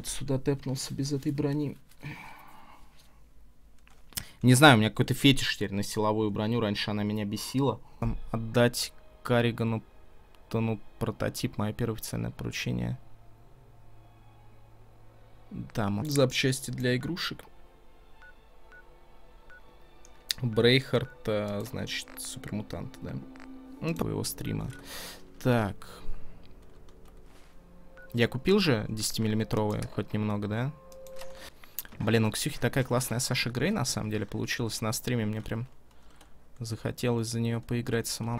вот сюда тэпнулся без этой брони. Не знаю, у меня какой-то фетиш теперь на силовую броню. Раньше она меня бесила. Отдать Карригану прототип. Мое первое официальное поручение. Там запчасти для игрушек. Брейхард, значит, супермутант, да. Ну, твоего стрима. Так. Я купил же 10-миллиметровые, хоть немного, да? Блин, у Ксюхи такая классная Саша Грей, на самом деле, получилась на стриме. Мне прям захотелось за нее поиграть самому.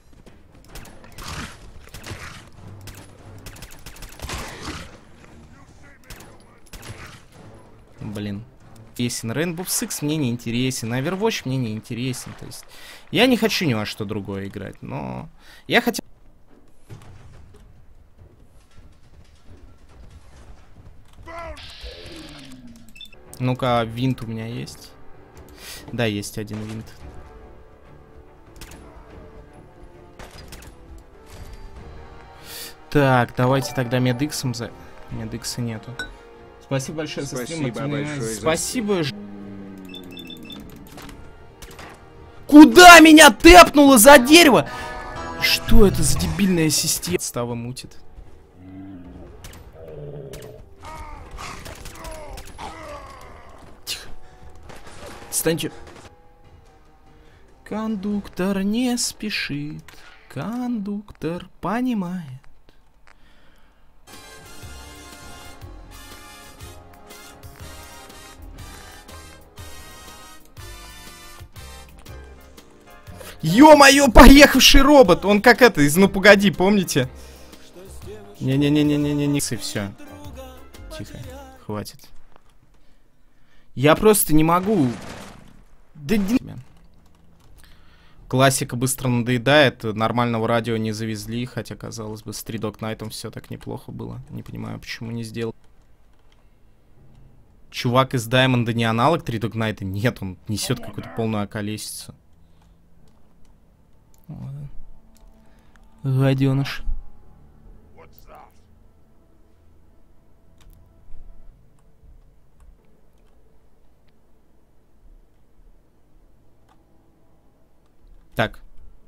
Блин. Интересен. Rainbow Six мне не интересен. Overwatch мне не интересен. То есть я не хочу ни во что другое играть, но я хотел... Ну-ка, винт у меня есть? Да, есть один винт. Так, давайте тогда медиксом за... Медикса нету. Спасибо большое за стрим. Спасибо. Куда меня тэпнуло за дерево? Что это за дебильная система? Става мутит. Тихо. Отстаньте. Кондуктор не спешит. Кондуктор понимает. Ё-моё, поехавший робот! Он как это, из «Ну погоди», помните? Не-не-не-не-не-не-не. И все. Тихо. Хватит. Я просто не могу. Да, классика быстро надоедает. Нормального радио не завезли. Хотя, казалось бы, с 3 Dog Night все так неплохо было. Не понимаю, почему не сделал. Чувак из Даймонда не аналог 3 Dog Night? Нет, он несет какую-то полную околесицу. Гаденыш. Так.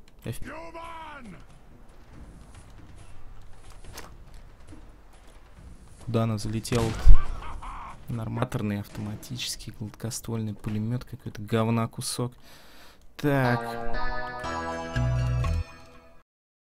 Куда она залетела? Норматорный автоматический гладкоствольный пулемет, какой-то говна кусок. Так.